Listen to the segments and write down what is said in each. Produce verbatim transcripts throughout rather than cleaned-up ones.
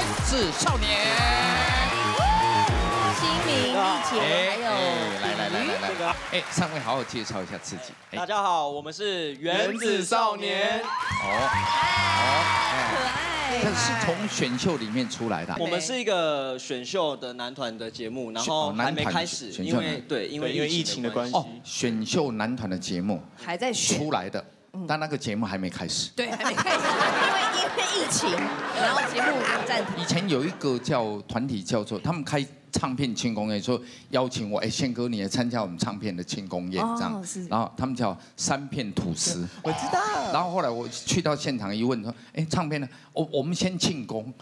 子少年。 新明、丽姐还有来来来来来，哎，三位好好介绍一下自己。 大家好，我们是原子少年。 哦，哦， 可爱。 这是从选秀里面出来的。 我们是一个选秀的男团的节目，然后还没开始，因为对，因为因为疫情的关系。 哦，选秀男团的节目还在选出来的。 但那个节目还没开始， 对，还没开始，因为因为疫情，然后节目暂停。 以前有一个叫团体叫做，他们开唱片庆功宴，说邀请我，哎，宪哥你来参加我们唱片的庆功宴这样，然后他们叫三片吐司， 我知道。 然后后来我去到现场一问说，哎，唱片呢？我我们先庆功。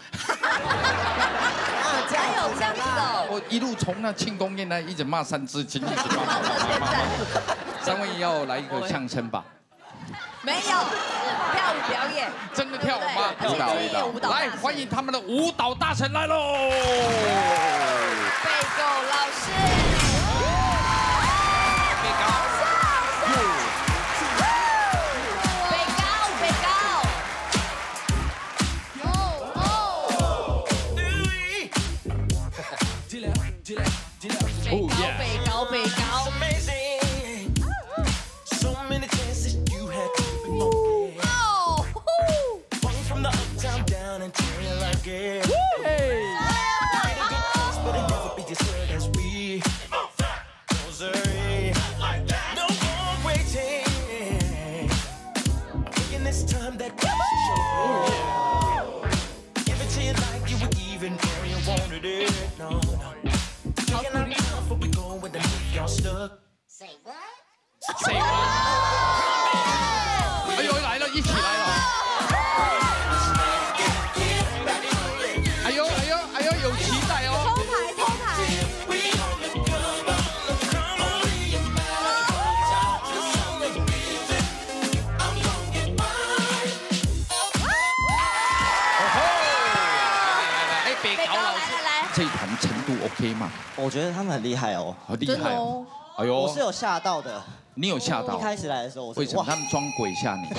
啊，加油，这样子哦。 我一路从那庆功宴呢，一直骂三字经，一直骂骂骂骂。三位要来一个相声吧？ 没有跳舞表演， 真的跳舞吗？ 舞蹈舞蹈， 来欢迎他们的舞蹈大神来喽！ 贝狗老师， 贝高， 贝高，贝高，哦哦，贝高，贝高，贝高。 谁吗？哎呦，来了，一起来了！哎呦，哎呦，哎呦，有期待哦！ 偷台，偷台。 哎，北高老师，这一团程度 OK 吗？ 我觉得他们很厉害哦， 好厉害哦！哎呦， 我是有吓到的。 你有吓到？ 一开始来的时候，我为什么他们装鬼吓你？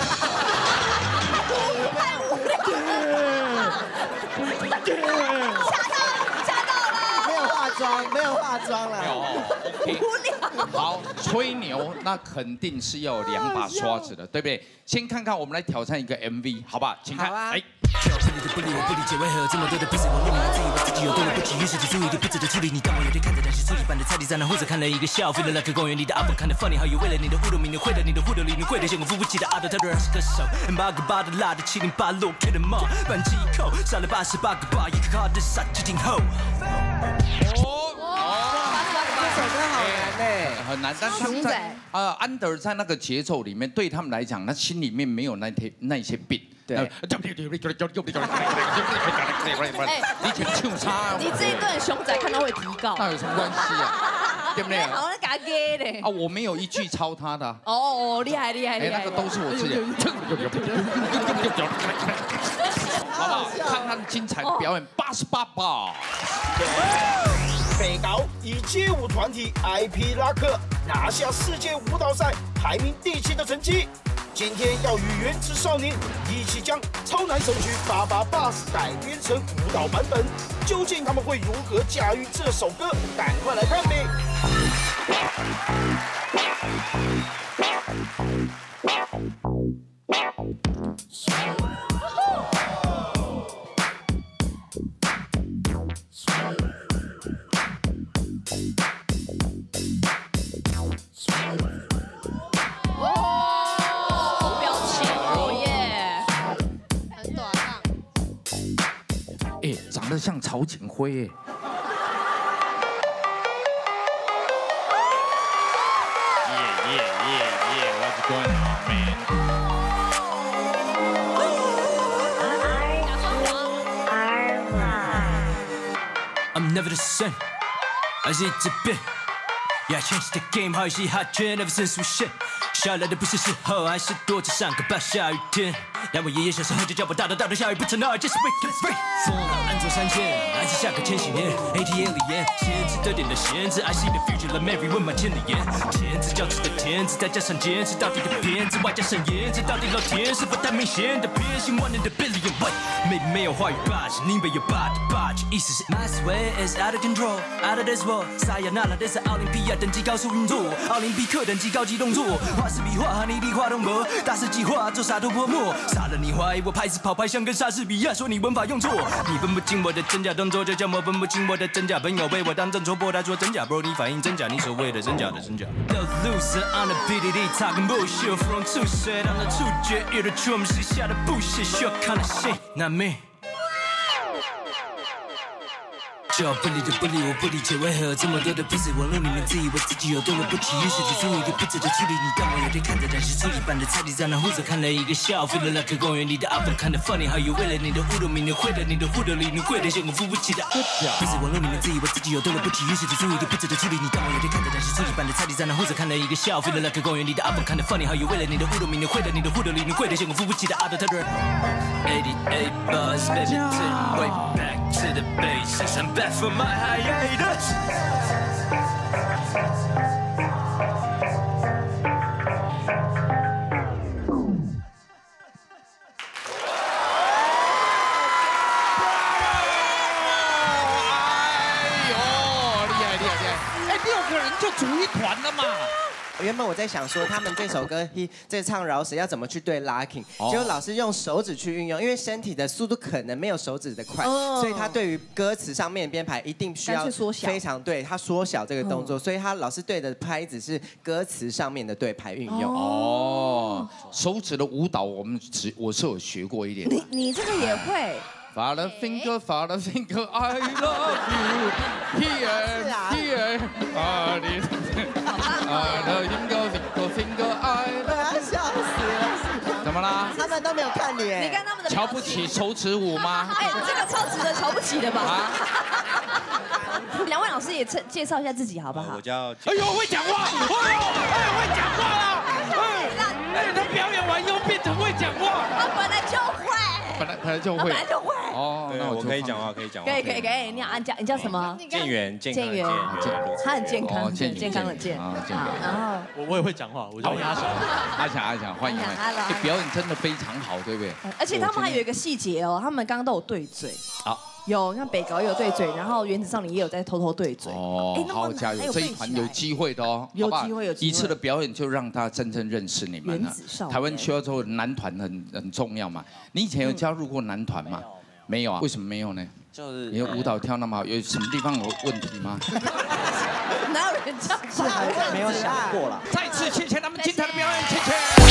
吓到了！ 没有化妆，没有化妆了。 没有哦 ，OK。好，吹牛那肯定是要有两把刷子的，对不对？先看看，我们来挑战一个 M V， 好不好？请看，来。 跳是你的不理，我不理解为何这么多的彼此，我认为自以为自己有多了不起，于是就注意力不值得处理你。当我有天看着那些初级版的菜地在那，或者看了一个笑 ，feel like 公园里的阿峰看的 funny， 好友为了你的互动，明年会的你的互动里，你会的见过付不起的阿斗，他的二十个手 ，M 八个八的辣的七零八落 K 的帽，扳机一扣，杀了八十八个八，一个卡的杀至今后。 哦这首歌好难呢， 很难，但是他们在呃安德在那个节奏里面，对他们来讲，他心里面没有那些那些 beat。 对， 你请唱差， 你这一段熊仔看到会提高， 那有什么关系啊？对不对？ 好像嘎给嘞。 啊，我没有一句抄他的。 哦，厉害厉害厉害！ 哎，那个都是我自己。好不好？看他的精彩的表演，八十八吧。 北高以街舞团体 I P 拉克拿下世界舞蹈赛排名第七的成绩。 今天要与原子少年一起将超难神曲《八八 Bus》改编成舞蹈版本，究竟他们会如何驾驭这首歌？赶快来看呗！ 哎，长得像曹景辉哎。Yeah yeah yeah yeah, what's going on, man? I'm never the same，还是一直变。Yeah, I changed the game， 好游戏好圈 ，ever since we shit。下来的不是时候，还是躲着上个暴下雨天。让我爷爷小时候就叫我大的大的下雨不成，那 I just wait and free。风浪安作三千，来自下个千禧年 ，A T A 里面，限制的点的限制 ，I see the future like Mary 问满千里眼，天之骄子的天字，再加上坚持到底的编制，外加上颜值，到底老天是否太明显的偏心 ？One in the billion， 喂，妹妹没有话语霸气，你没有霸的霸气，意思是 My sway is out of control，out of this world， 撒亚那拉这是奥林匹亚等级高速运作，奥林匹克等级高级动作，画是笔画，你力画动格，大师计划做洒脱泼墨，杀了你怀疑我拍子跑拍像跟莎士比亚说你文法用错，你分不清我的真假动作，就叫我分不清我的真假朋友被我当正戳破，他说真假 bro， 你反应真假，你所谓的真假的真假。The loser on the B D D talking bullshit from two shit on the two jet， 有的错我是下的不屑，需要看的戏，not me。就不理就不理，我不理解为何这么多的 busy 网络里面自以为自己有多了不起，于是提出一个不值得处理。你干嘛有点看着但是处理版的菜地在那护着看了一个笑 ，feel like 公园里的 up 看得 funny， 还有为了你的互动名，你会的你的互动里，你会的像我付不起的。busy 网络里面自以为自己有多了不起，于是提出一个不值得处理。你干嘛有点看着但是处理版的菜地在那护着看了一个笑 ，feel like 公园里的 up 看得 funny， 还有为了你的互动名，你会的你的互动里，你会的像我付不起的。Out of the eighty-eight buzz baby take way back to the basics I'm back for my hiatus。 哎呦，厉害厉害厉害！哎，六个人就组一团了嘛。 原本我在想说，他们这首歌《这唱饶舌》要怎么去对 locking， 结果老师用手指去运用，因为身体的速度可能没有手指的快，所以他对于歌词上面编排一定需要非常对，他缩小这个动作，所以他老师对的拍子是歌词上面的对拍运用。哦， 手指的舞蹈我们只我是有学过一点。 你你这个也会。 Father finger, Father finger, I love you. Here, here, Father finger, finger, finger, I love you. 笑死了！ 怎么啦？ 他们都没有看你哎。 你看他们的瞧不起手指舞吗？ 哎，这个超值得瞧不起的吧？啊！两位老师也介介绍一下自己好不好？ 我叫…… 哎呦，会讲话！哎呦，哎，会讲话了！哎，他表演完又变成会讲话。 他本来就会。 本来本来就会。 本来就会。 哦，那我可以讲话，可以讲话。 可以可以可以，你好，你叫你叫什么？ 健元，健健元，他很健康，健健康的健。 啊，健元。 然后我我也会讲话，我叫阿翔。 阿翔阿翔，欢迎欢迎。表演真的非常好，对不对？ 而且他们还有一个细节哦，他们刚刚都有对嘴。 好。 有，像北高也有对嘴，然后原子少年也有在偷偷对嘴。 哦，好加油！这一团有机会的哦， 有机会有机会。 一次的表演就让大家真正认识你们了。台湾需要做男团很很重要嘛？你以前有加入过男团吗？没有啊？为什么没有呢？ 就是你的舞蹈跳那么好，有什么地方有问题吗？ 哪有人这样？ 是还没有想过了。 再次谢谢他们精彩的表演，谢谢。